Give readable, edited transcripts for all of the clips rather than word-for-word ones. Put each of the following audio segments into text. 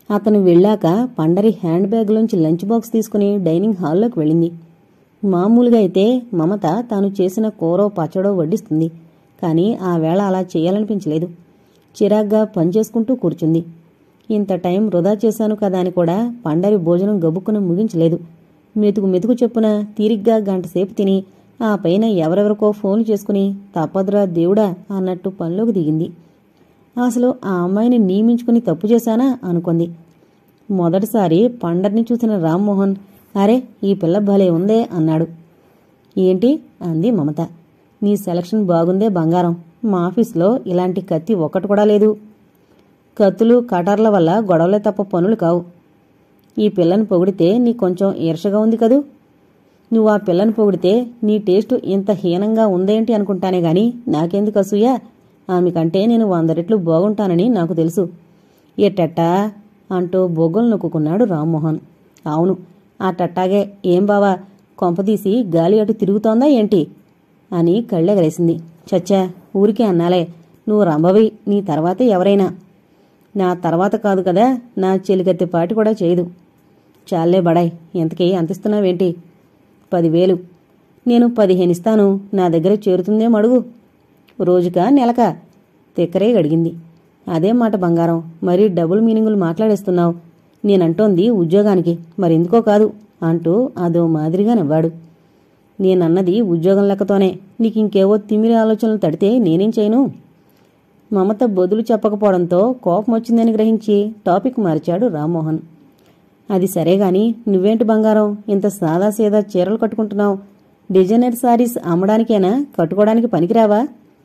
అతను వెళ్ళాక పండరి హ్యాండ్ బ్యాగ్లోంచి లంచ్ బాక్స్ తీసుకుని డైనింగ్ హాల్లోకి వెళ్ళింది. మామూలుగా అయితే మమత తాను చేసిన కూరో పచ్చడో వడ్డిస్తుంది. కానీ ఆ వేళ అలా చేయాలనిపించలేదు. చిరాగ్గా పనిచేసుకుంటూ కూర్చుంది. ఇంత టైం వృధా చేశాను కదా అని కూడా పండరి భోజనం గబుక్కున ముగించలేదు. మెతుకు చెప్పున తీరిగ్గా గంటసేపు తిని ఆ పైన ఎవరెవరికో ఫోన్లు చేసుకుని తప్పదురా దేవుడా అన్నట్టు పనిలోకి దిగింది. అసలు ఆ అమ్మాయిని నియమించుకుని తప్పు చేశానా అనుకుంది. మొదటిసారి పండర్ని చూసిన రామ్మోహన్, అరే ఈ పిల్ల భలే ఉందే అన్నాడు. ఏంటి అంది మమత. నీ సెలక్షన్ బాగుందే బంగారం. మా ఆఫీసులో ఇలాంటి కత్తి ఒక్కటి కూడా లేదు. కత్తులు కటార్ల వల్ల గొడవలే తప్ప పనులు కావు. ఈ పిల్లని పొగిడితే నీ కొంచెం ఈర్షగా ఉంది కదూ. నువ్వు ఆ పిల్లని పొగిడితే నీ టేస్టు ఇంత హీనంగా ఉందేంటి అనుకుంటానే గాని నాకెందుకు అసూయ? ఆమెకంటే నేను 100 రెట్లు బాగుంటానని నాకు తెలుసు. ఏటట్టా అంటూ బొగ్గలు నొక్కుకున్నాడు రామ్మోహన్. అవును ఆ టట్టాగే. ఏం బావా కొంపదీసి గాలి అటు తిరుగుతోందా ఏంటి అని కళ్ళెగరేసింది. చచ్చా ఊరికే అన్నాలే. నువ్వు రంభవి, నీ తర్వాతే ఎవరైనా. నా తర్వాత కాదు కదా, నా చెలికత్తి పాటి కూడా చేయదు. చాలే బడాయ్, ఎంతకీ అంతిస్తున్నావేంటి? 10,000. నేను 15 ఇస్తాను. నా దగ్గర చేరుతుందేం అడుగు. రోజుకా నెలకా? తిక్కరే అడిగింది. అదేం మాట బంగారం, మరీ డబుల్ మీనింగులు మాట్లాడేస్తున్నావు. నేనంటోంది ఉద్యోగానికి, మరెందుకో కాదు అంటూ అదో మాదిరిగా నవ్వాడు. నేనన్నది ఉద్యోగం లెక్కతోనే. నీకింకేవో తిమిరి ఆలోచనలు తడితే నేనేం చేయను? మమత బదులు చెప్పకపోవడంతో కోపం వచ్చిందని గ్రహించి టాపిక్ మార్చాడు రామ్మోహన్. అది సరేగాని నువ్వేంటి బంగారం ఇంత సాదాసీదా చీరలు కట్టుకుంటున్నావు? డిజైనర్ సారీస్ అమ్మడానికేనా, కట్టుకోవడానికి పనికిరావా?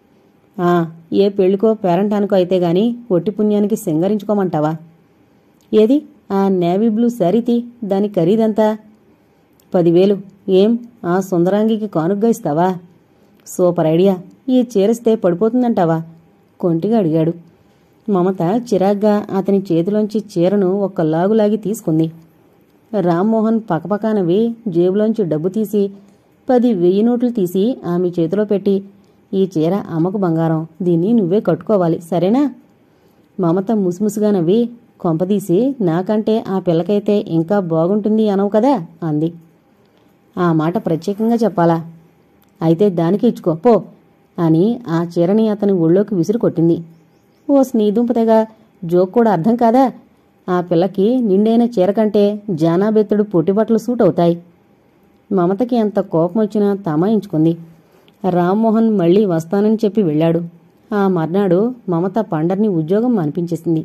ఏ పెళ్లికో పేరంటానికో అయితే గాని ఒట్టి పుణ్యానికి సింగరించుకోమంటావా? ఏది ఆ నేవీ బ్లూ శారీతి, దాని ఖరీదంతా? 10,000. ఏం ఆ సుందరాంగికి కానుగ్గా ఇస్తావా? Super idea. ఈ చీరస్తే పడిపోతుందంటావా? కొంటిగా అడిగాడు. మమత చిరాగ్గా అతని చేతిలోంచి చీరను ఒక్క లాగులాగి తీసుకుంది. రామ్మోహన్ పకపకా నవ్వి జేబులోంచి డబ్బు తీసి 10 వెయ్యి నోట్లు తీసి ఆమె చేతిలో పెట్టి, ఈ చీర అమ్మకు బంగారం, దీన్ని నువ్వే కట్టుకోవాలి సరేనా? మమత ముసిముసిగా నవ్వి, కొంపదీసి నాకంటే ఆ పిల్లకైతే ఇంకా బాగుంటుంది అనవు కదా అంది. ఆ మాట ప్రత్యేకంగా చెప్పాలా? అయితే దానికి ఇచ్చుకో పో అని ఆ చీరని అతని ఒళ్ళోకి విసిరి కొట్టింది. ఓ స్నీదుంపతెగా, జోక్ కూడా అర్థం కాదా? ఆ పిల్లకి నిండైన చీర కంటే జానాబెత్తుడు పొట్టిబట్టలు సూట్ అవుతాయి. మమతకి ఎంత కోపం వచ్చినా తమాయించుకుంది. రామ్మోహన్ మళ్లీ వస్తానని చెప్పి వెళ్ళాడు. ఆ మర్నాడు మమత పండర్ని ఉద్యోగం మానిపించేసింది.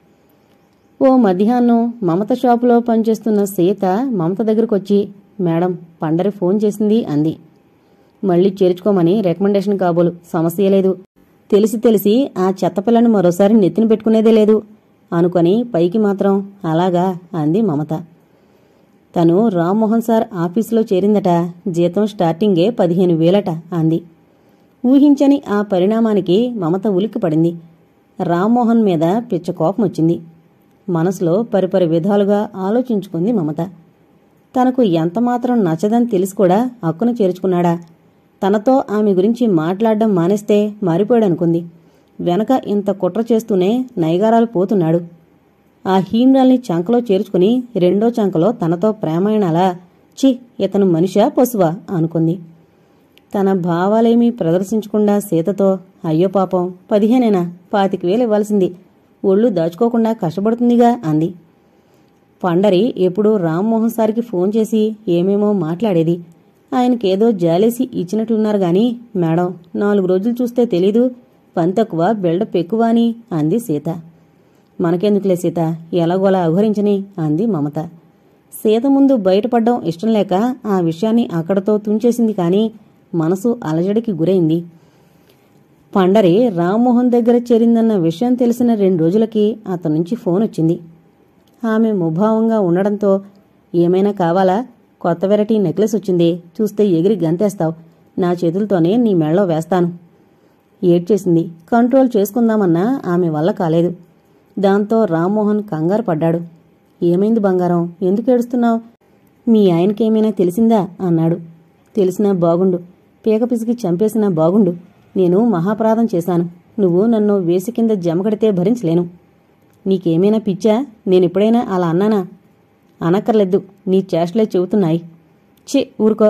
ఓ మధ్యాహ్నం మమత షాపులో పనిచేస్తున్న సీత మమత దగ్గరకొచ్చి, మేడం పండరి ఫోన్ చేసింది అంది. మళ్లీ చేర్చుకోమని రికమెండేషన్ కాబోలు, సమస్య లేదు. తెలిసి ఆ చెత్తపిల్లని మరోసారి నెత్తిన పెట్టుకునేదే లేదు అనుకొని పైకి మాత్రం అలాగా అంది మమత. తను రామ్మోహన్ సార్ ఆఫీసులో చేరిందట. జీతం స్టార్టింగే 15,000 అంది. ఊహించని ఆ పరిణామానికి మమత ఉలిక్కిపడింది. రామ్మోహన్ మీద పిచ్చ కోపం వచ్చింది. మనసులో పరిపరి విధాలుగా ఆలోచించుకుంది మమత. తనకు ఎంతమాత్రం నచ్చదని తెలిసి కూడా హక్కును చేర్చుకున్నాడా? తనతో ఆమె గురించి మాట్లాడడం మానేస్తే మారిపోయాడనుకుంది. వెనక ఇంత కుట్ర చేస్తూనే నైగారాలు పోతున్నాడు. ఆ హీన్రాల్ని చంకలో చేర్చుకుని రెండో చంకలో తనతో ప్రేమాయణాలా? చి, ఇతను మనిషా పశువా అనుకుంది. తన భావాలేమీ ప్రదర్శించకుండా సీతతో, అయ్యో పాపం 15 25,000 ఇవ్వాల్సింది, ఒళ్ళు దాచుకోకుండా కష్టపడుతుందిగా అంది. పండరి ఎప్పుడూ రామ్మోహన్ సార్కి ఫోన్ చేసి ఏమేమో మాట్లాడేది. ఆయనకేదో జాలేసి ఇచ్చినట్లున్నారు గాని, మేడం 4 రోజులు చూస్తే తెలీదు, పని తక్కువ బిల్డప్ ఎక్కువ అని అంది సీత. మనకెందుకులే సీత, ఎలాగోలా అఘోరించని అంది మమత. సీత ముందు బయటపడ్డం ఇష్టం లేక ఆ విషయాన్ని అక్కడతో తుంచేసింది. కాని మనసు అలజడికి గురైంది. పండరి రామ్మోహన్ దగ్గర చేరిందన్న విషయం తెలిసిన 2 రోజులకి అతని నుంచి ఫోన్ వచ్చింది. ఆమె ముభావంగా ఉండడంతో, ఏమైనా కావాలా? కొత్త వెరైటీ నెక్లెస్ వచ్చింది, చూస్తే ఎగిరి గంతేస్తావు. నా చేతులతోనే నీ మెళ్ళో వేస్తాను. ఏడ్చేసింది. కంట్రోల్ చేసుకుందామన్నా ఆమె వల్ల కాలేదు. దాంతో రామ్మోహన్ కంగారు పడ్డాడు. ఏమైంది బంగారం, ఎందుకు ఏడుస్తున్నావు? మీ ఆయనకేమైనా తెలిసిందా అన్నాడు. తెలిసినా బాగుండు, పీక పిసికి చంపేసినా బాగుండు. నేను మహాపరాధం చేశాను. నువ్వు నన్ను వేసి కింద జమకడితే భరించలేను. నీకేమైనా పిచ్చా? నేనెప్పుడైనా అలా అన్నానా? అనక్కర్లేదు, నీ చేష్టలే చెబుతున్నాయి. ఊరుకో.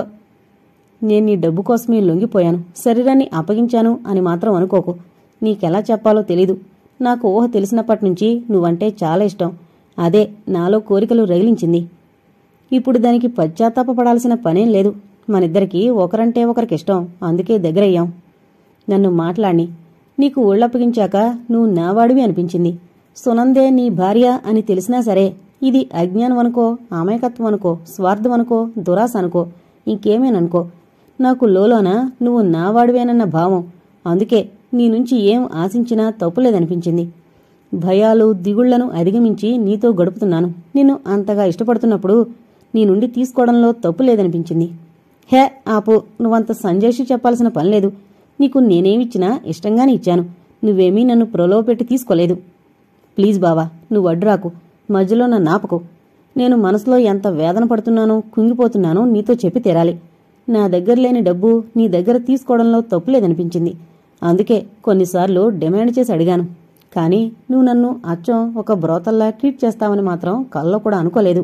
నేను నీ డబ్బు కోసమే లొంగిపోయాను, శరీరాన్ని అప్పగించాను అని మాత్రం అనుకోకు. నీకెలా చెప్పాలో తెలీదు. నాకు ఊహ తెలిసినప్పటినుంచి నువ్వంటే చాలా ఇష్టం. అదే నాలో కోరికలు రగిలించింది. ఇప్పుడు దానికి పశ్చాత్తాపపడాల్సిన పనేం లేదు. మనిద్దరికీ ఒకరంటే ఒకరికిష్టం, అందుకే దగ్గరయ్యాం. నన్ను మాట్లాడి నీకు ఒళ్ళప్పగించాక నువ్వు నావాడివి అనిపించింది. సునందే నీ భార్య అని తెలిసినా సరే, ఇది అజ్ఞానం అనుకో, అమాయకత్వం అనుకో, స్వార్థం అనుకో, దురాశ అనుకో, ఇంకేమేననుకో, నాకు లోలోన నువ్వు నావాడివేనన్న భావం. అందుకే నీ నుంచి ఏం ఆశించినా తప్పులేదనిపించింది. భయాలు దిగుళ్లను అధిగమించి నీతో గడుపుతున్నాను. నిన్ను అంతగా ఇష్టపడుతున్నప్పుడు నీ నుండి తీసుకోవడంలో తప్పు లేదనిపించింది. హే ఆపు, నువ్వంత సంజేషి చెప్పాల్సిన పనిలేదు. నీకు నేనేమిచ్చినా ఇష్టంగానే ఇచ్చాను. నువ్వేమీ నన్ను ప్రలోభపెట్టి తీసుకోలేదు. ప్లీజ్ బావా, నువ్వు అడ్డురాకు, మధ్యలో నన్ను ఆపకు. నేను మనసులో ఎంత వేదన పడుతున్నానో, కుంగిపోతున్నానో నీతో చెప్పి తీరాలి. నా దగ్గర లేని డబ్బు నీ దగ్గర తీసుకోవడంలో తప్పులేదనిపించింది. అందుకే కొన్నిసార్లు డిమాండ్ చేసి అడిగాను. కానీ నువ్వు నన్ను అచ్చం ఒక బ్రోతల్లా ట్రీట్ చేస్తావని మాత్రం కల్లో కూడా అనుకోలేదు.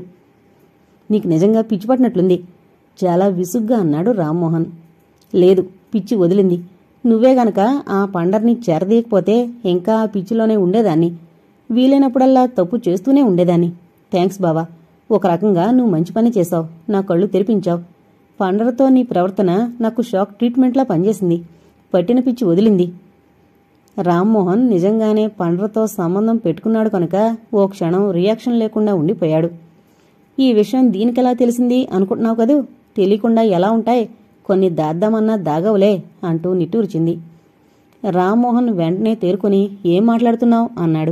నీకు నిజంగా పిచ్చి పట్టినట్లుంది, చాలా విసుగ్గా అన్నాడు రామ్మోహన్. లేదు, పిచ్చి వదిలింది. నువ్వే గనక ఆ పండర్ని చేరదీయకపోతే ఇంకా ఆ పిచ్చిలోనే ఉండేదాన్ని. వీలైనప్పుడల్లా తప్పు చేస్తూనే ఉండేదాన్ని. థ్యాంక్స్ బావా, ఒక రకంగా నువ్వు మంచి పని చేశావు, నా కళ్ళు తెరిపించావు. పండరతో నీ ప్రవర్తన నాకు షాక్ ట్రీట్మెంట్లా పనిచేసింది. పట్టిన పిచ్చి వదిలింది. రామ్మోహన్ నిజంగానే పండరతో సంబంధం పెట్టుకున్నాడు కనుక ఓ క్షణం రియాక్షన్ లేకుండా ఉండిపోయాడు. ఈ విషయం దీనికెలా తెలిసింది అనుకుంటున్నావు కదూ? తెలియకుండా ఎలా ఉంటాయి, కొన్ని దాద్దామన్నా దాగవులే అంటూ నిట్టూర్చింది. రామ్మోహన్ వెంటనే తేరుకుని ఏం మాట్లాడుతున్నావు అన్నాడు.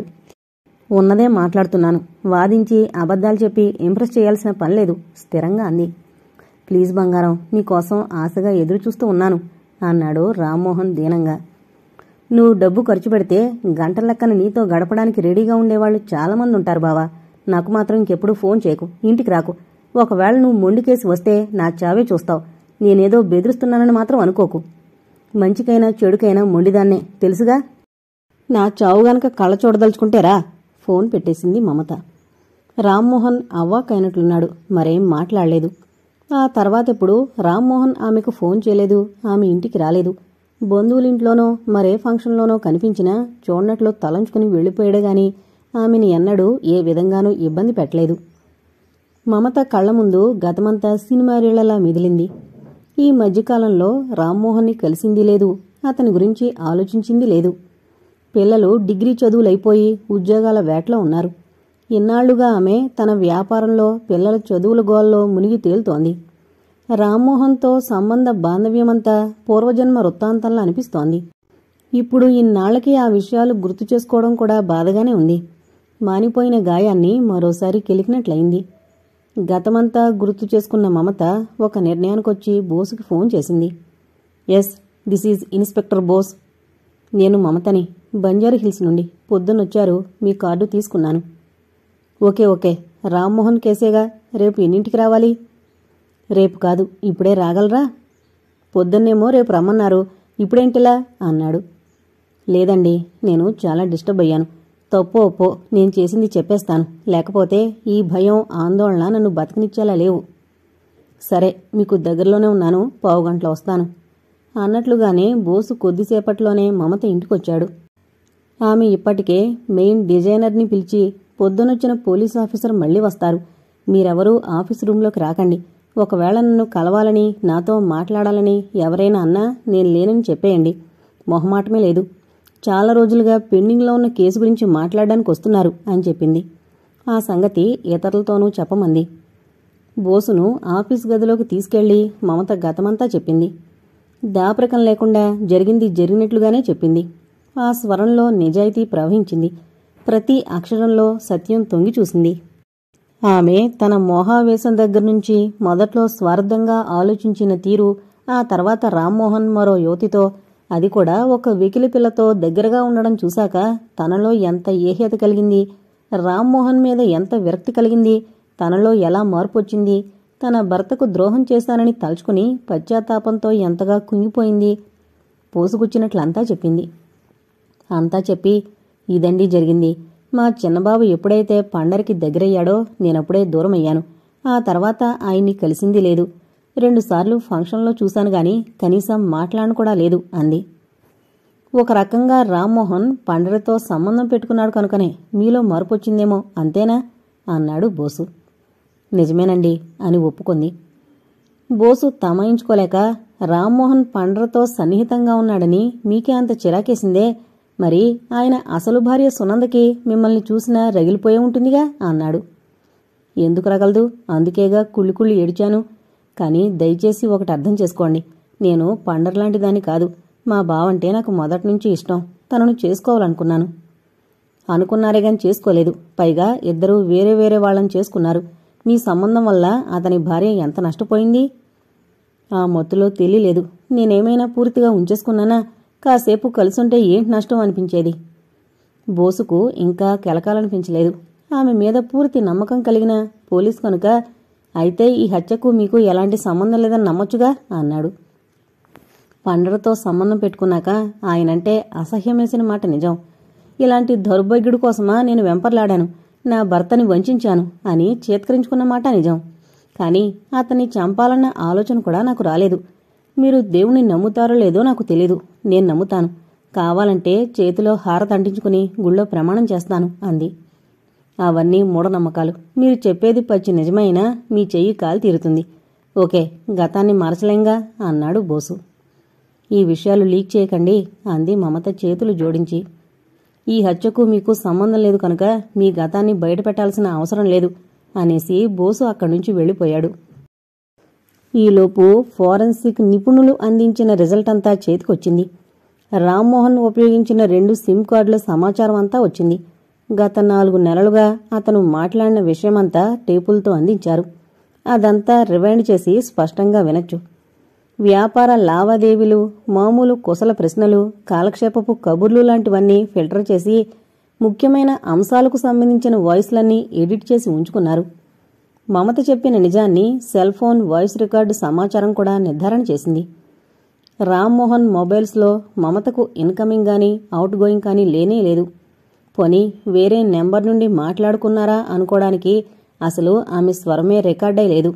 ఉన్నదే మాట్లాడుతున్నాను. వాదించి అబద్ధాలు చెప్పి ఇంప్రెస్ చేయాల్సిన పనిలేదు, స్థిరంగా అంది. ప్లీజ్ బంగారం, నీకోసం ఆశగా ఎదురుచూస్తూ ఉన్నాను అన్నాడు రామ్మోహన్ దీనంగా. నువ్వు డబ్బు ఖర్చు పెడితే గంటల లెక్కన నీతో గడపడానికి రెడీగా ఉండేవాళ్లు చాలామంది ఉంటారు బావా. నాకు మాత్రం ఇంకెప్పుడు ఫోన్ చేయకు, ఇంటికి రాకు. ఒకవేళ నువ్వు మొండికేసి వస్తే నా చావే చూస్తావు. నేనేదో బెదిరిస్తున్నానని మాత్రం అనుకోకు. మంచికైనా చెడుకైనా మొండిదాన్నే, తెలుసుగా. నా చావు గనక కళ్ళ చూడదలుచుకుంటేరా. ఫోన్ పెట్టేసింది మమత. రామ్మోహన్ అవ్వాకైనట్లున్నాడు, మరేం మాట్లాడలేదు. ఆ తర్వాతెప్పుడు రామ్మోహన్ ఆమెకు ఫోన్ చేయలేదు, ఆమె ఇంటికి రాలేదు. బంధువులింట్లోనో మరే ఫంక్షన్లోనో కనిపించినా చూడనట్లు తలంచుకుని వెళ్లిపోయాడే గాని ఆమెని ఎన్నడూ ఏ విధంగానూ ఇబ్బంది పెట్టలేదు. మమత కళ్ల ముందు గతమంతా సినిమా రీళ్లలా మిదిలింది. ఈ మధ్యకాలంలో రామ్మోహన్ని కలిసింది లేదు, అతని గురించి ఆలోచించింది లేదు. పిల్లలు డిగ్రీ చదువులైపోయి ఉద్యోగాల వేటలో ఉన్నారు. ఇన్నాళ్లుగా ఆమె తన వ్యాపారంలో పిల్లల చదువుల గోల్లో మునిగి తేలుతోంది. రామ్మోహన్తో సంబంధ బాంధవ్యమంతా పూర్వజన్మ వృత్తాంతంలా అనిపిస్తోంది. ఇప్పుడు ఇన్నాళ్లకి ఆ విషయాలు గుర్తు చేసుకోవడం కూడా బాధగానే ఉంది. మానిపోయిన గాయాన్ని మరోసారి కెలికినట్లయింది. గతమంతా గుర్తు చేసుకున్న మమత ఒక నిర్ణయానికొచ్చి బోసుకి ఫోన్ చేసింది. Yes, this is inspector Bose. నేను మమతని, బంజారా హిల్స్ నుండి. పొద్దున్నొచ్చారు, మీ కార్డు తీసుకున్నాను. ఓకే, రామ్మోహన్ కేసేగా. రేపు ఎన్నింటికి రావాలి? రేపు కాదు, ఇప్పుడే రాగలరా? పొద్దున్నేమో రేపు రమ్మన్నారు, ఇప్పుడేంటిలా అన్నాడు. లేదండి, నేను చాలా డిస్టర్బ్ అయ్యాను. తప్పో ఒప్పో నేను చేసింది చెప్పేస్తాను, లేకపోతే ఈ భయం ఆందోళన నన్ను బతికినిచ్చేలా లేవు. సరే, మీకు దగ్గరలోనే ఉన్నాను, పావుగంటలో వస్తాను అన్నట్లుగానే బోసు కొద్దిసేపట్లోనే మమత ఇంటికొచ్చాడు. ఆమె ఇప్పటికే మెయిన్ డిజైనర్ని పిలిచి, పొద్దునొచ్చిన పోలీస్ ఆఫీసర్ మళ్లీ వస్తారు, మీరెవరూ ఆఫీస్ రూంలోకి రాకండి. ఒకవేళ నన్ను కలవాలని, నాతో మాట్లాడాలని ఎవరైనా అన్నా నేను లేనని చెప్పేయండి. మొహమాటమే లేదు. చాలా రోజులుగా పెండింగ్లో ఉన్న కేసు గురించి మాట్లాడడానికి వస్తున్నారు అని చెప్పింది. ఆ సంగతి ఇతరులతోనూ చెప్పమంది. బోసును ఆఫీస్ గదిలోకి తీసుకెళ్లి మమత గతమంతా చెప్పింది. దాపరికం లేకుండా జరిగింది జరిగినట్లుగానే చెప్పింది. ఆ స్వరంలో నిజాయితీ ప్రవహించింది. ప్రతి అక్షరంలో సత్యం తొంగి చూసింది. ఆమె తన మోహావేశం దగ్గర్నుంచి మొదట్లో స్వార్థంగా ఆలోచించిన తీరు, ఆ తర్వాత రామ్మోహన్ మరో యువతితో, అది కూడా ఒక వెకిలి పిల్లతో దగ్గరగా ఉండడం చూశాక తనలో ఎంత ఏహ్యత కలిగింది, రామ్మోహన్ మీద ఎంత విరక్తి కలిగింది, తనలో ఎలా మార్పొచ్చింది, తన భర్తకు ద్రోహం చేశానని తలుచుకుని పశ్చాత్తాపంతో ఎంతగా కుంగిపోయింది, పోసుకొచ్చినట్లంతా చెప్పింది. అంతా చెప్పి, ఇదండి జరిగింది. మా చిన్నబాబు ఎప్పుడైతే పండరికి దగ్గరయ్యాడో నేనప్పుడే దూరమయ్యాను. ఆ తర్వాత ఆయన్ని కలిసింది లేదు. 2 సార్లు ఫంక్షన్లో చూశాను గాని కనీసం మాట్లాడను కూడా లేదు అంది. ఒక రకంగా రామ్మోహన్ పండరితో సంబంధం పెట్టుకున్నాడు కనుకనే మీలో మార్పొచ్చిందేమో, అంతేనా అన్నాడు బోసు. నిజమేనండి అని ఒప్పుకుంది. బోసు తమాయించుకోలేక, రామ్మోహన్ పండ్రతో సన్నిహితంగా ఉన్నాడని మీకే అంత చిరాకేసిందే, మరి ఆయన అసలు భార్య సునందకి మిమ్మల్ని చూసినా రగిలిపోయే ఉంటుందిగా అన్నాడు. ఎందుకు రగలదు, అందుకేగా కుళ్ళి ఏడిచాను. కాని దయచేసి ఒకటి అర్థం చేసుకోండి, నేను పండర్లాంటి దాన్ని కాదు. మా బావంటే నాకు మొదట్నుంచి ఇష్టం. తనను చేసుకోవాలనుకున్నాను. అనుకున్నారేగాని చేసుకోలేదు. పైగా ఇద్దరూ వేరే వేరే వాళ్ళని చేసుకున్నారు. మీ సంబంధం వల్ల అతని భార్య ఎంత నష్టపోయింది? ఆ మొత్తులో తెలియలేదు. నేనేమైనా పూర్తిగా ఉంచేసుకున్నానా? కాసేపు కలిసుంటే ఏంటి నష్టం అనిపించేది. బోసుకు ఇంకా కెలకాలనిపించలేదు. ఆమె మీద పూర్తి నమ్మకం కలిగిన పోలీస్ కనుక, అయితే ఈ హత్యకు మీకు ఎలాంటి సంబంధం లేదని నమ్మొచ్చుగా అన్నాడు. పండరతో సంబంధం పెట్టుకున్నాక ఆయనంటే అసహ్యమేసిన మాట నిజం. ఇలాంటి దౌర్భాగ్యుడి కోసమా నేను వెంపర్లాడాను, నా భర్తని వంచాను అని చేత్కరించుకున్న మాట నిజం. కాని అతన్ని చంపాలన్న ఆలోచన కూడా నాకు రాలేదు. మీరు దేవుణ్ణి నమ్ముతారో లేదో నాకు తెలీదు. నేను నమ్ముతాను. కావాలంటే చేతిలో హారతి అంటించుకుని గుళ్ళో ప్రమాణం చేస్తాను అంది. అవన్నీ మూఢనమ్మకాలు. మీరు చెప్పేది పచ్చి నిజమైనా మీ చెయ్యి కాలు తీరుతుంది. ఓకే, గతాన్ని మరచలేంగా అన్నాడు బోసు. ఈ విషయాలు లీక్ చేయకండి అంది మమత చేతులు జోడించి. ఈ హత్యకు మీకు సంబంధం లేదు కనుక మీ గతాన్ని బయటపెట్టాల్సిన అవసరం లేదు అనేసి బోసు అక్కడ్నుంచి వెళ్లిపోయాడు. ఈలోపు ఫోరెన్సిక్ నిపుణులు అందించిన రిజల్ట్ అంతా చేతికొచ్చింది. రామ్మోహన్ ఉపయోగించిన 2 సిమ్ కార్డుల సమాచారం అంతా వచ్చింది. గత 4 నెలలుగా అతను మాట్లాడిన విషయమంతా టేపులతో అందించారు. అదంతా రివైండ్ చేసి స్పష్టంగా వినొచ్చు. వ్యాపార లావాదేవీలు, మామూలు కుశల ప్రశ్నలు, కాలక్షేపపు కబుర్లు లాంటివన్నీ ఫిల్టర్ చేసి ముఖ్యమైన అంశాలకు సంబంధించిన వాయిస్లన్నీ ఎడిట్ చేసి ఉంచుకున్నారు. మమత చెప్పిన నిజాన్ని సెల్ ఫోన్ వాయిస్ రికార్డు సమాచారం కూడా నిర్ధారణ చేసింది. రామ్మోహన్ మొబైల్స్లో మమతకు ఇన్కమింగ్ గానీ అవుట్ గోయింగ్ కానీ లేనే లేదు. పోనీ వేరే నెంబర్ నుండి మాట్లాడుకున్నారా అనుకోవడానికి అసలు ఆమె స్వరమే రికార్డై లేదు.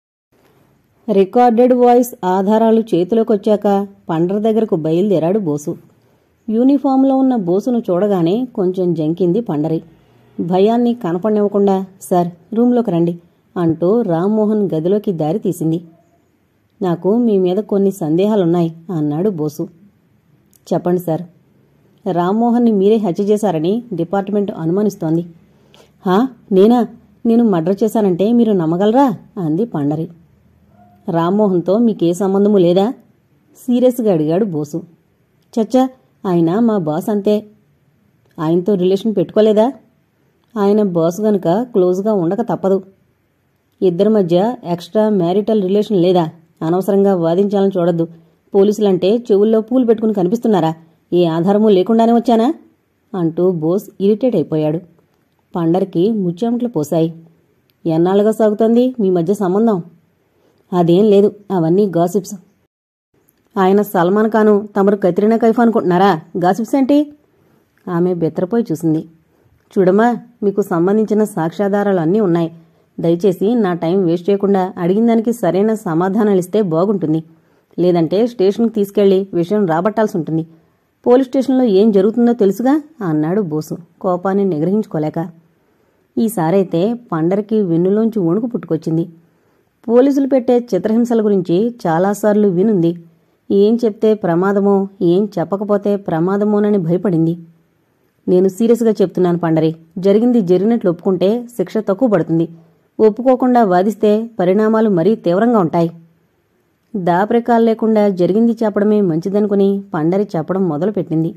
రికార్డెడ్ వాయిస్ ఆధారాలు చేతిలోకొచ్చాక పండ్ర దగ్గరకు బయలుదేరాడు బోసు. యూనిఫామ్లో ఉన్న బోసును చూడగానే కొంచెం జంకింది పండరి. భయాన్ని కనపడనివ్వకుండా, సార్ రూంలోకి రండి అంటూ రామ్మోహన్ గదిలోకి దారి తీసింది. నాకు మీ మీద కొన్ని సందేహాలున్నాయి అన్నాడు బోసు. చెప్పండి సార్. రామ్మోహన్ని మీరే హత్య చేశారని డిపార్ట్మెంట్ అనుమానిస్తోంది. హా, నేనా? నేను మర్డర్ చేశానంటే మీరు నమ్మగలరా అంది పండరి. రామ్మోహన్తో మీకే సంబంధము లేదా? సీరియస్గా అడిగాడు బోసు. చచ్చా, ఆయన మా బాస్ అంతే. ఆయనతో రిలేషన్ పెట్టుకోలేదా? ఆయన బాస్ గనుక క్లోజ్గా ఉండక తప్పదు. ఇద్దరి మధ్య ఎక్స్ట్రా మ్యారిటల్ రిలేషన్ లేదా? అనవసరంగా వాదించాలని చూడొద్దు. పోలీసులంటే చెవుల్లో పూలు పెట్టుకుని కనిపిస్తున్నారా? ఏ ఆధారమూ లేకుండానే వచ్చానా అంటూ బోస్ ఇరిటేట్ అయిపోయాడు. పండరికి ముచ్చెమట్లు పోశాయి. ఎన్నాళ్ళుగా సాగుతోంది మీ మధ్య సంబంధం? అదేం లేదు, అవన్నీ గాసిప్స్. ఆయన సల్మాన్ ఖాను, తమరు కత్రినా కైఫ్ అనుకుంటున్నారా? గాసిప్స్ ఏంటి? ఆమె బెత్తరపోయి చూసింది. చూడమ్మా, మీకు సంబంధించిన సాక్ష్యాధారాలు అన్నీ ఉన్నాయి. దయచేసి నా టైం వేస్ట్ చేయకుండా అడిగిన దానికి సరైన సమాధానాలిస్తే బాగుంటుంది. లేదంటే స్టేషన్కి తీసుకెళ్లి విషయం రాబట్టాల్సి ఉంటుంది. పోలీస్ స్టేషన్లో ఏం జరుగుతుందో తెలుసుగా అన్నాడు బోసు కోపాన్ని నిగ్రహించుకోలేక. ఈసారైతే పండరికి వెన్నులోంచి వణుకు పుట్టుకొచ్చింది. పోలీసులు పెట్టే చిత్రహింసల గురించి చాలాసార్లు వినుంది. ఏం చెప్తే ప్రమాదమో, ఏం చెప్పకపోతే ప్రమాదమోనని భయపడింది. నేను సీరియస్గా చెప్తున్నాను పండరి. జరిగింది జరిగినట్లు ఒప్పుకుంటే శిక్ష తక్కువ పడుతుంది. ఒప్పుకోకుండా వాదిస్తే పరిణామాలు మరీ తీవ్రంగా ఉంటాయి. దాపరికాలు లేకుండా జరిగింది చెప్పడమే మంచిదనుకుని పండరి చెప్పడం మొదలుపెట్టింది.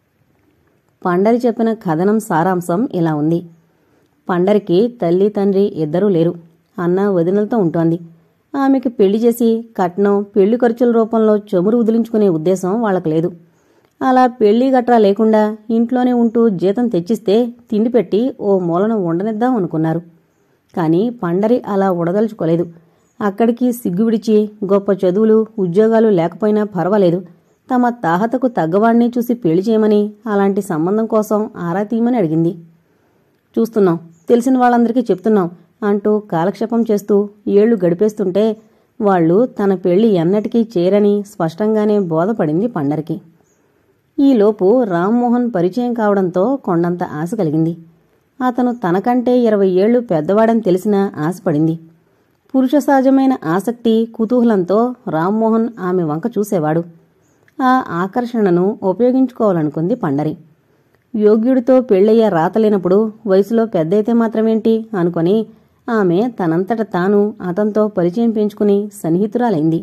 పండరి చెప్పిన కథనం సారాంశం ఇలా ఉంది. పండరికి తల్లి తండ్రి ఇద్దరూ లేరు. అన్న వదినలతో ఉంటోంది. ఆమెకి పెళ్లి చేసి కట్నం, పెళ్లి ఖర్చుల రూపంలో చమురు వదిలించుకునే ఉద్దేశం వాళ్లకు లేదు. అలా పెళ్లి గట్రా లేకుండా ఇంట్లోనే ఉంటూ జీతం తెచ్చిస్తే తిండి పెట్టి ఓ మూలన ఉండనిద్దాం అనుకున్నారు. కాని పండరి అలా ఉడదలుచుకోలేదు. అక్కడికి సిగ్గు విడిచి గొప్ప చదువులు, ఉద్యోగాలు లేకపోయినా పర్వాలేదు, తమ తాహతకు తగ్గవాణ్ణి చూసి పెళ్లి చేయమని, అలాంటి సంబంధం కోసం ఆరా తీయమని అడిగింది. చూస్తున్నాం, తెలిసిన వాళ్ళందరికీ చెప్తున్నాం అంటూ కాలక్షేపం చేస్తూ ఏళ్లు గడిపేస్తుంటే వాళ్లు తన పెళ్లి ఎన్నటికీ చేరని స్పష్టంగానే బోధపడింది పండరికి. ఈలోపు రామ్మోహన్ పరిచయం కావడంతో కొండంత ఆశ కలిగింది. అతను తనకంటే 20 ఏళ్లు పెద్దవాడని తెలిసినా ఆశపడింది. పురుష సహజమైన ఆసక్తి, కుతూహలంతో రామ్మోహన్ ఆమె వంక చూసేవాడు. ఆ ఆకర్షణను ఉపయోగించుకోవాలనుకుంది పండరి. యోగ్యుడితో పెళ్లయ్యే రాతలేనప్పుడు వయసులో పెద్దయితే మాత్రమేంటి అనుకొని ఆమె తనంతట తాను అతనితో పరిచయం పెంచుకుని సన్నిహితురాలైంది.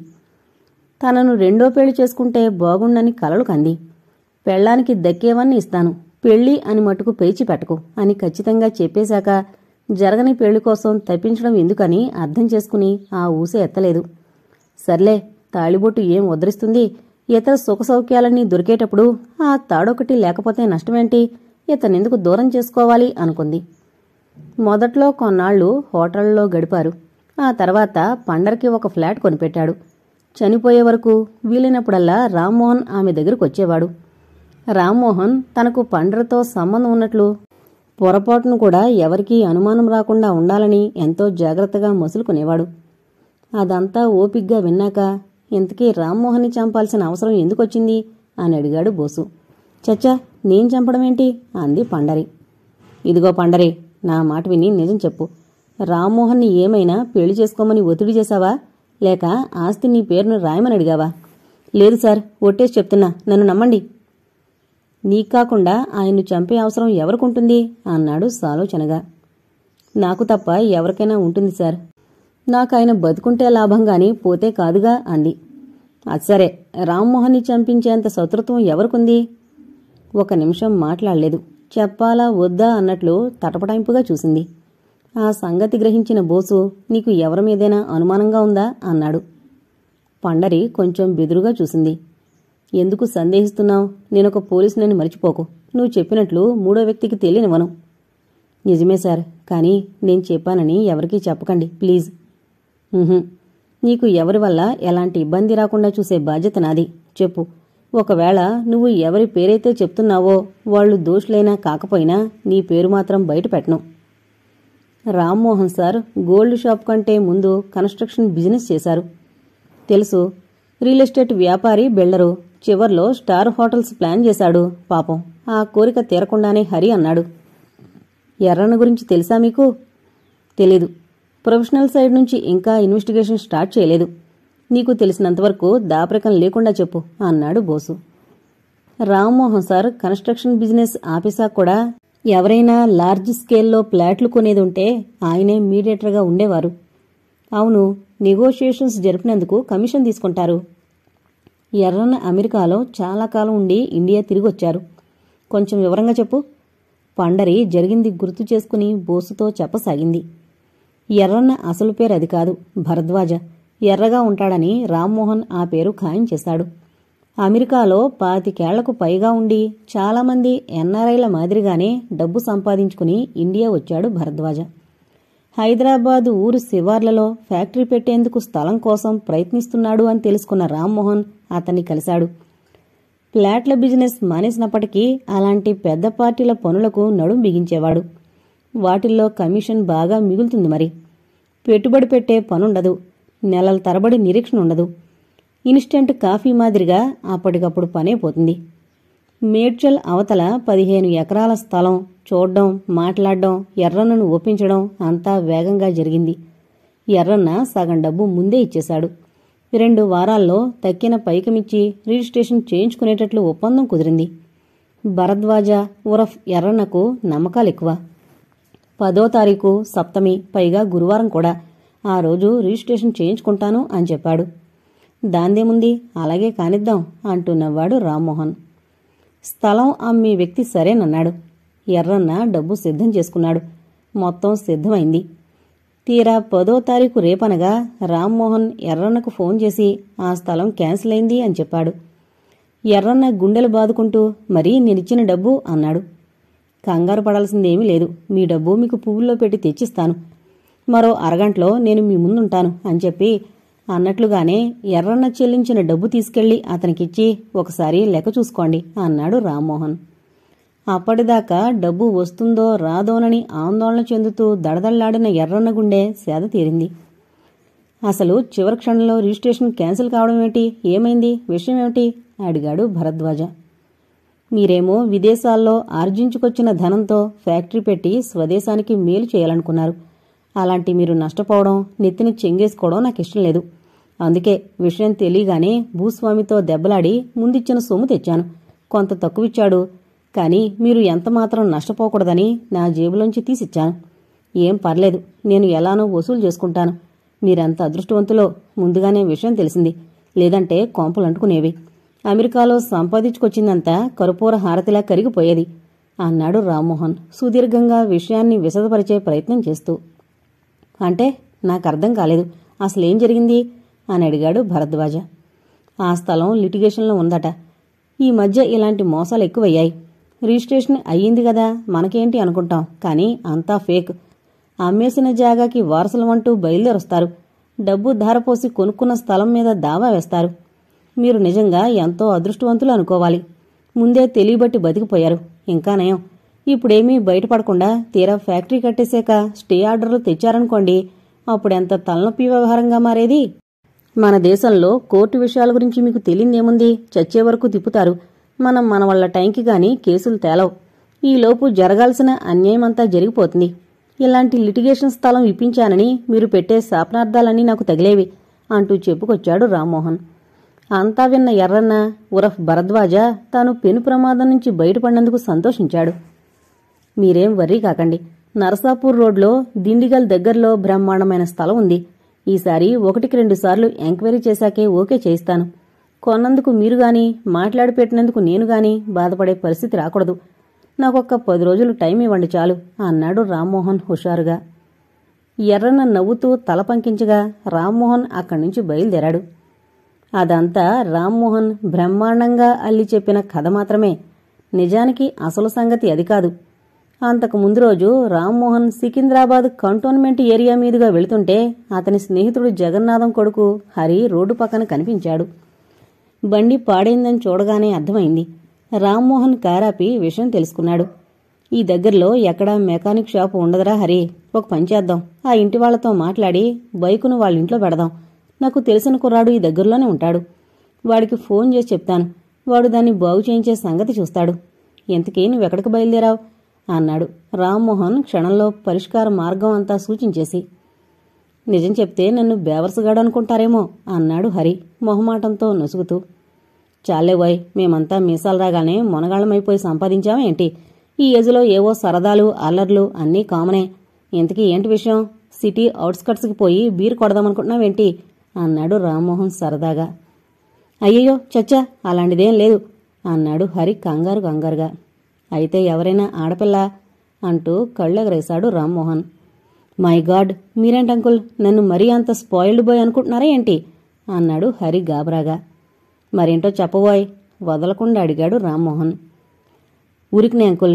తనను రెండో పెళ్లి చేసుకుంటే బాగుండని కలలు కంది. పెళ్లానికి దక్కేవన్నీ ఇస్తాను, పెళ్లి అని మటుకు పేచి పెట్టకు అని ఖచ్చితంగా చెప్పేశాక జరగని పెళ్లి కోసం తప్పించడం ఎందుకని అర్థం చేసుకుని ఆ ఊసే ఎత్తలేదు. సర్లే, తాళిబొట్టు ఏం ఉద్ధరిస్తుంది, ఇతర సుఖసౌఖ్యాలన్నీ దొరికేటప్పుడు ఆ తాడొకటి లేకపోతే నష్టమేంటి, ఇతనెందుకు దూరం చేసుకోవాలి అనుకుంది. మొదట్లో కొన్నాళ్లు హోటళ్లలో గడిపారు. ఆ తర్వాత పండరికి ఒక ఫ్లాట్ కొనిపెట్టాడు. చనిపోయే వరకు వీలైనప్పుడల్లా రామ్మోహన్ ఆమె దగ్గరకు వచ్చేవాడు. రామ్మోహన్ తనకు పండరితో సంబంధం ఉన్నట్లు పొరపాటును కూడా ఎవరికీ అనుమానం రాకుండా ఉండాలని ఎంతో జాగ్రత్తగా మసులుకునేవాడు. అదంతా ఓపిగ్గా విన్నాక ఇంతకీ రామ్మోహన్ని చంపాల్సిన అవసరం ఎందుకొచ్చింది అని అడిగాడు బోసు. చచ్చా, నేను చంపడమేంటి అంది పండరి. ఇదిగో పండరి, నా మాట విని నిజం చెప్పు. రామ్మోహన్ని ఏమైనా పెళ్లి చేసుకోమని ఒత్తిడి చేశావా, లేక ఆస్తి నీ పేరును రాయమని అడిగావా? లేదు సార్, ఒట్టేసి చెప్తున్నా, నన్ను నమ్మండి. నీకాకుండా ఆయన్ను చంపే అవసరం ఎవరికుంటుంది అన్నాడు సాలోచనగా. నాకు తప్ప ఎవరికైనా ఉంటుంది సార్. నాకాయన బతుకుంటే లాభంగాని పోతే కాదుగా అంది. అసరే, రామ్మోహన్ని చంపించేంత శత్రుత్వం ఎవరికుంది? ఒక నిమిషం మాట్లాడలేదు. చెప్పాలా వద్దా అన్నట్లు తటపటాయింపుగా చూసింది. ఆ సంగతి గ్రహించిన బోసు, నీకు ఎవరి మీదైనా అనుమానంగా ఉందా అన్నాడు. పండరి కొంచెం బెదురుగా చూసింది. ఎందుకు సందేహిస్తున్నావు? నేనొక పోలీసునని మరిచిపోకు. నువ్వు చెప్పినట్లు మూడో వ్యక్తికి తెలియనివ్వను. నిజమే సార్, కానీ నేను చెప్పానని ఎవరికీ చెప్పకండి ప్లీజ్. నీకు ఎవరి వల్ల ఎలాంటి ఇబ్బంది రాకుండా చూసే బాధ్యత నాది. చెప్పు, ఒకవేళ నువ్వు ఎవరి పేరైతే చెప్తున్నావో వాళ్లు దోషులైనా కాకపోయినా నీ పేరు మాత్రం బయట పెట్టను. రామ్మోహన్ సార్ గోల్డ్ షాప్ కంటే ముందు కన్స్ట్రక్షన్ బిజినెస్ చేశారు. తెలుసు. రియల్ ఎస్టేట్ వ్యాపారి, బిల్డరు. చివర్లో స్టార్ హోటల్స్ ప్లాన్ చేశాడు. పాపం ఆ కోరిక తీరకుండానే హరి అన్నాడు. ఎర్రన్న గురించి తెలుసా మీకు? తెలీదు. ప్రొఫెషనల్ సైడ్ నుంచి ఇంకా ఇన్వెస్టిగేషన్ స్టార్ట్ చేయలేదు. నీకు తెలిసినంతవరకు దాపరికం లేకుండా చెప్పు అన్నాడు బోసు. రామ్మోహన్ సార్ కన్స్ట్రక్షన్ బిజినెస్ ఆఫీసాకు కూడా ఎవరైనా లార్జ్ స్కేల్లో ప్లాట్లు కొనేదుంటే ఆయనే మీడియేటర్గా ఉండేవారు. అవును, నెగోషియేషన్స్ జరిపినందుకు కమిషన్ తీసుకుంటారు. ఎర్రన్న అమెరికాలో చాలా కాలం ఉండి ఇండియా తిరిగొచ్చారు. కొంచెం వివరంగా చెప్పు. పండరి జరిగింది గుర్తు చేసుకుని బోసుతో చెప్పసాగింది. ఎర్రన్న అసలు పేరు అది కాదు, భరద్వాజ. ఎర్రగా ఉంటాడని రామ్మోహన్ ఆ పేరు ఖాయం చేశాడు. అమెరికాలో 25 ఏళ్లకు పైగా ఉండి చాలామంది ఎన్ఆర్ఐల మాదిరిగానే డబ్బు సంపాదించుకుని ఇండియా వచ్చాడు భరద్వాజ. హైదరాబాదు ఊరు శివార్లలో ఫ్యాక్టరీ పెట్టేందుకు స్థలం కోసం ప్రయత్నిస్తున్నాడు అని తెలుసుకున్న రామ్మోహన్ అతన్ని కలిశాడు. ఫ్లాట్ల బిజినెస్ మానేసినప్పటికీ అలాంటి పెద్ద పార్టీల పనులకు నడుం బిగించేవాడు. వాటిల్లో కమిషన్ బాగా మిగులుతుంది. మరి పెట్టుబడి పెట్టే పనుండదు, నెలల తరబడి నిరీక్షణ ఉండదు. ఇన్స్టెంట్ కాఫీ మాదిరిగా అప్పటికప్పుడు పనైపోతుంది. మేడ్చల్ అవతల 15 ఎకరాల స్థలం చూడ్డం, మాట్లాడడం, ఎర్రన్నను ఒప్పించడం అంతా వేగంగా జరిగింది. ఎర్రన్న సగం డబ్బు ముందే ఇచ్చేశాడు. 2 వారాల్లో తక్కిన పైకమిచ్చి రిజిస్ట్రేషన్ చేయించుకునేటట్లు ఒప్పందం కుదిరింది. భరద్వాజ ఉరఫ్ ఎర్రన్నకు నమ్మకాలెక్కువ. 10వ తారీఖు సప్తమి, పైగా గురువారం కూడా. ఆ రోజు రిజిస్ట్రేషన్ చేయించుకుంటాను అని చెప్పాడు. దాందేముంది, అలాగే కానిద్దాం అంటూ నవ్వాడు రామ్మోహన్. స్థలం అమ్మే వ్యక్తి సరేనన్నాడు. ఎర్రన్న డబ్బు సిద్ధం చేసుకున్నాడు. మొత్తం సిద్ధమైంది. తీరా 10వ తారీఖు రేపనగా రామ్మోహన్ ఎర్రన్నకు ఫోన్ చేసి ఆ స్థలం క్యాన్సిల్ అయింది అని చెప్పాడు. ఎర్రన్న గుండెలు బాదుకుంటూ, మరీ నేనిచ్చిన డబ్బు అన్నాడు. కంగారు పడాల్సిందేమీ లేదు, మీ డబ్బు మీకు పువ్వుల్లో పెట్టి తెచ్చిస్తాను. మరో అరగంటలో నేను మీ ముందుంటాను అని చెప్పి అన్నట్లుగానే ఎర్రన్న చెల్లించిన డబ్బు తీసుకెళ్లి అతనికిచ్చి ఒకసారి లెక్క చూసుకోండి అన్నాడు రామ్మోహన్. అప్పటిదాకా డబ్బు వస్తుందో రాదోనని ఆందోళన చెందుతూ దడదళ్లాడిన ఎర్రన్న గుండె సేద తీరింది. అసలు చివరి క్షణంలో రిజిస్ట్రేషన్ క్యాన్సిల్ కావడం ఏమిటి? ఏమైంది? విషయం ఏమిటి? అడిగాడు భరద్వాజ. మీరేమో విదేశాల్లో ఆర్జించుకొచ్చిన ధనంతో ఫ్యాక్టరీ పెట్టి స్వదేశానికి మేలు చేయాలనుకున్నారు. అలాంటి మీరు నష్టపోవడం, నెత్తిని చెంగేసుకోవడం నాకిష్టం లేదు. అందుకే విషయం తెలియగానే భూస్వామితో దెబ్బలాడి ముందిచ్చిన సొమ్ము తెచ్చాను. కొంత తక్కువిచ్చాడు, కానీ మీరు ఎంతమాత్రం నష్టపోకూడదని నా జేబులోంచి తీసిచ్చాను. ఏం పర్లేదు, నేను ఎలానో వసూలు చేసుకుంటాను. మీరెంత అదృష్టవంతులో ముందుగానే విషయం తెలిసింది, లేదంటే కొంపలంటుకునేవి. అమెరికాలో సంపాదించుకొచ్చిందంతా కర్పూర హారతిలా కరిగిపోయేది అన్నాడు రామ్మోహన్ సుదీర్ఘంగా విషయాన్ని విశదపరిచే ప్రయత్నం చేస్తూ. అంటే నాకర్థం కాలేదు, అసలేం జరిగింది అని అడిగాడు భరద్వాజ. ఆ స్థలం లిటిగేషన్లో ఉందట. ఈ మధ్య ఇలాంటి మోసాలు ఎక్కువయ్యాయి. రిజిస్ట్రేషన్ అయ్యింది కదా, మనకేంటి అనుకుంటాం, కానీ అంతా ఫేక్. అమ్మేసిన జాగాకి వారసులమంటూ బయలుదేరొస్తారు. డబ్బు ధారపోసి కొనుక్కున్న స్థలం మీద దావా వేస్తారు. మీరు నిజంగా ఎంతో అదృష్టవంతులు అనుకోవాలి. ముందే తెలియబట్టి బతికిపోయారు. ఇంకా నయం, ఇప్పుడేమీ బయటపడకుండా తీరా ఫ్యాక్టరీ కట్టేశాక స్టే ఆర్డర్లు తెచ్చారనుకోండి, అప్పుడెంత తలనొప్పి వ్యవహారంగా మారేది. మన దేశంలో కోర్టు విషయాల గురించి మీకు తెలియదేముంది? చచ్చే వరకు తిప్పుతారు. మనం మన వాళ్ళ టైంకి గాని కేసులు తేలవు. ఈలోపు జరగాల్సిన అన్యాయమంతా జరిగిపోతుంది. ఇలాంటి లిటిగేషన్ స్థలం ఇప్పించానని మీరు పెట్టే శాపనార్థాలన్నీ నాకు తగిలేవి అంటూ చెప్పుకొచ్చాడు రామ్మోహన్. అంతా విన్న ఎర్రన్న ఉరఫ్ భరద్వాజ తాను పెను ప్రమాదం నుంచి బయటపడినందుకు సంతోషించాడు. మీరేం వర్రీ కాకండి. నరసాపూర్ రోడ్లో దిండిగల్ దగ్గరలో బ్రహ్మాండమైన స్థలం ఉంది. ఈసారి 1-2 సార్లు ఎంక్వైరీ చేశాకే ఓకే చేయిస్తాను. కొన్నందుకు మీరు గాని, మాట్లాడి పెట్టినందుకు నేను గాని బాధపడే పరిస్థితి రాకూడదు. నాకొక్క 10 రోజులు టైం ఇవ్వండి చాలు అన్నాడు రామ్మోహన్ హుషారుగా. ఎర్రన్న నవ్వుతూ తల పంకించగా రామ్మోహన్ అక్కడి నుంచి బయలుదేరాడు. అదంతా రామ్మోహన్ బ్రహ్మాండంగా అల్లి చెప్పిన కథ మాత్రమే. నిజానికి అసలు సంగతి అది కాదు. అంతకు ముందు రోజు రామ్మోహన్ సికింద్రాబాద్ కంటోన్మెంట్ ఏరియా మీదుగా వెళుతుంటే అతని స్నేహితుడు జగన్నాథం కొడుకు హరి రోడ్డు పక్కన కనిపించాడు. బండి పాడైందని చూడగానే అర్థమైంది. రామ్మోహన్ కారాపి విషయం తెలుసుకున్నాడు. ఈ దగ్గరలో ఎక్కడా మెకానిక్ షాపు ఉండదురా హరి, ఒక పని చేద్దాం. ఆ ఇంటి వాళ్లతో మాట్లాడి బైకును వాళ్ళింట్లో పెడదాం. నాకు తెలిసిన కుర్రాడు ఈ దగ్గరలోనే ఉంటాడు. వాడికి ఫోన్ చేసి చెప్తాను. వాడు దాన్ని బాగు చేయించే సంగతి చూస్తాడు. ఎంతకీ నువ్వెక్కడికి బయలుదేరావు అన్నాడు రామ్మోహన్ క్షణంలో పరిష్కార మార్గం అంతా సూచించేసి. నిజం చెప్తే నన్ను బేవర్సుగాడు అనుకుంటారేమో అన్నాడు హరి మొహమాటంతో నొసుగుతూ. చాలేవాయ్, మేమంతా మీసాలు రాగానే మొనగాళ్లమైపోయి సంపాదించామేంటి? ఈ ఏజ్లో ఏవో సరదాలు అల్లర్లు అన్నీ కామనే. ఇంతకీ ఏంటి విషయం? సిటీ అవుట్స్కట్స్కి పోయి బీర్ కొడదామనుకుంటున్నావేంటి అన్నాడు రామ్మోహన్ సరదాగా. అయ్యయ్యో చచ్చా, అలాంటిదేం లేదు అన్నాడు హరి కంగారుగా. అయితే ఎవరైనా ఆడపిల్ల అంటూ కళ్ళెగరేశాడు రామ్మోహన్. మై గాడ్, మీరేంటంకుల్, నన్ను మరీ అంత స్పాయిల్డ్ బాయ్ అనుకుంటున్నారా ఏంటి అన్నాడు హరి గాబరాగా. మరేంటో చెప్పబోయ్ వదలకుండా అడిగాడు రామ్మోహన్. ఊరికినే అంకుల్,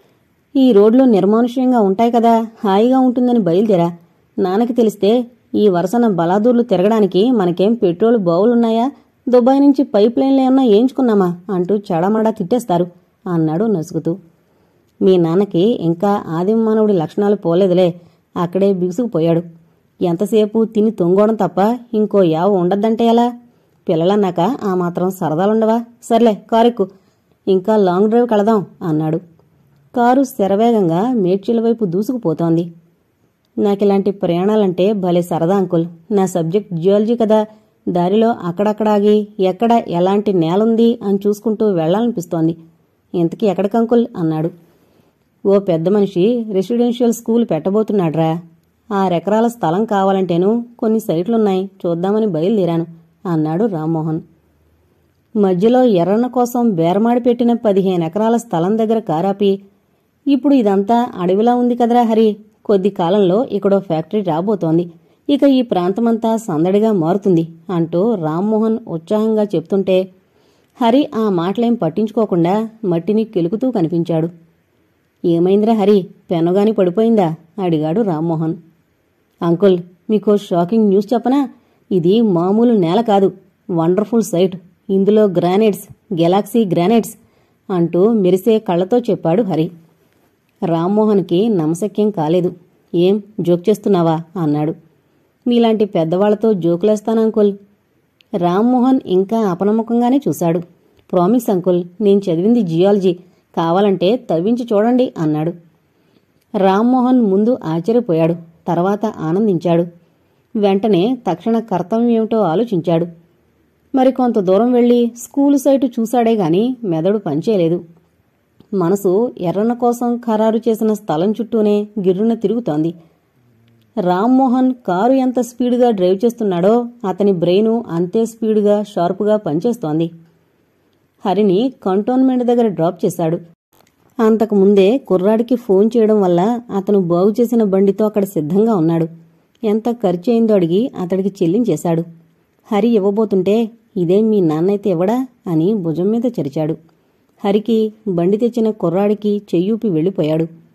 ఈ రోడ్లు నిర్మానుష్యంగా ఉంటాయి కదా, హాయిగా ఉంటుందని బయలుదేరా. నాన్నకి తెలిస్తే ఈ వరుసన బలాదూర్లు తిరగడానికి మనకేం పెట్రోల్ బావులున్నాయా, దుబాయ్ నుంచి పైప్ లైన్లు ఏమన్నా వేయించుకున్నామా అంటూ చెడమడా తిట్టేస్తారు అన్నాడు నసుగుతూ. మీ నాన్నకి ఇంకా ఆదిమ మానవుడి లక్షణాలు పోలేదులే, అక్కడే బిగుసుకుపోయాడు. ఎంతసేపు తిని తొంగోవడం తప్ప ఇంకో యావ ఉండద్దంటే ఎలా? పిల్లలన్నాక ఆ మాత్రం సరదాలుండవా? సర్లే కారెక్కు, ఇంకా లాంగ్ డ్రైవ్ కళదాం అన్నాడు. కారు శరవేగంగా మేడ్చిల వైపు దూసుకుపోతోంది. నాకిలాంటి ప్రయాణాలంటే భలే సరదా అంకుల్. నా సబ్జెక్ట్ జియాలజీ కదా, దారిలో అక్కడక్కడాగి ఎక్కడ ఎలాంటి నేలుంది అని చూసుకుంటూ వెళ్లాలనిపిస్తోంది. ఇంతకీ ఎక్కడికంకుల్ అన్నాడు. ఓ పెద్ద మనిషి రెసిడెన్షియల్ స్కూల్ పెట్టబోతున్నాడ్రా. 6 ఎకరాల స్థలం కావాలంటేను కొన్ని సైట్లున్నాయి, చూద్దామని బయలుదేరాను అన్నాడు రామ్మోహన్. మధ్యలో ఎర్రన్న కోసం బేరమాడి పెట్టిన 15 ఎకరాల స్థలం దగ్గర కారాపి, ఇప్పుడు ఇదంతా అడవిలా ఉంది కదరా హరి, కొద్ది కాలంలో ఇక్కడో ఫ్యాక్టరీ రాబోతోంది, ఇక ఈ ప్రాంతమంతా సందడిగా మారుతుంది అంటూ రామ్మోహన్ ఉత్సాహంగా చెప్తుంటే హరి ఆ మాటలేం పట్టించుకోకుండా మట్టిని కెలుకుతూ కనిపించాడు. ఏమైందిరా హరి, పెనుగాని పడిపోయిందా అడిగాడు రామ్మోహన్. అంకుల్, మీకో షాకింగ్ న్యూస్ చెప్పనా? ఇది మామూలు నేల కాదు, వండర్ఫుల్ సైట్. ఇందులో గ్రానైట్స్, గెలాక్సీ గ్రానైట్స్ అంటూ మెరిసే కళ్లతో చెప్పాడు హరి. రామ్మోహన్కి నమశక్యం కాలేదు. ఏం జోక్ చేస్తున్నావా అన్నాడు. మీలాంటి పెద్దవాళ్లతో జోకులేస్తాను అంకుల్. రామ్మోహన్ ఇంకా అపనమ్మకంగానే చూశాడు. ప్రామిస్ అంకుల్, నేను చదివింది జియాలజీ, కావాలంటే తవ్వించి చూడండి అన్నాడు. రామ్మోహన్ ముందు ఆశ్చర్యపోయాడు, తర్వాత ఆనందించాడు. వెంటనే తక్షణ కర్తవ్యం ఏమిటో ఆలోచించాడు. మరికొంత దూరం వెళ్లి స్కూలు సైటు చూశాడే గాని మెదడు పనిచేయలేదు. మనసు ఎర్రన్న కోసం ఖరారు చేసిన స్థలం చుట్టూనే గిర్రున తిరుగుతోంది. రామ్మోహన్ కారు ఎంత స్పీడుగా డ్రైవ్ చేస్తున్నాడో అతని బ్రెయిను అంతే స్పీడుగా షార్పుగా పనిచేస్తోంది. హరిని కంటోన్మెంట్ దగ్గర డ్రాప్ చేశాడు. అంతకుముందే కుర్రాడికి ఫోన్ చేయడం వల్ల అతను బాగు చేసిన బండితో అక్కడ సిద్ధంగా ఉన్నాడు. ఎంత ఖర్చు అయిందో అడిగి అతడికి చెల్లించేశాడు. హరి ఇవ్వబోతుంటే, ఇదేం మీ నాన్నైతే ఇవ్వడా అని భుజం మీద చరిచాడు. హరికి బండి తెచ్చిన కుర్రాడికి చెయ్యూపి వెళ్ళిపోయాడు.